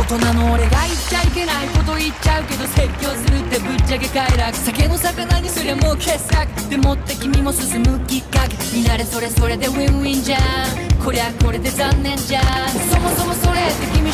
人の俺が言っちゃいけないこと言っちゃうけど、説教するってぶっちゃけ快楽。酒の魚にすりゃもう傑作でもって君も進むきっかけになれ、それそれでウィンウィンじゃん。こりゃこれで残念じゃん。そもそもそれって君